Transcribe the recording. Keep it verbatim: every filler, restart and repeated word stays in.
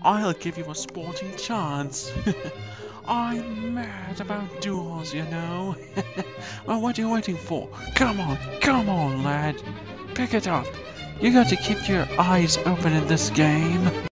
I'll give you a sporting chance. I'm mad about duels, you know. Well, what are you waiting for? Come on, come on, lad. Pick it up. You got to keep your eyes open in this game.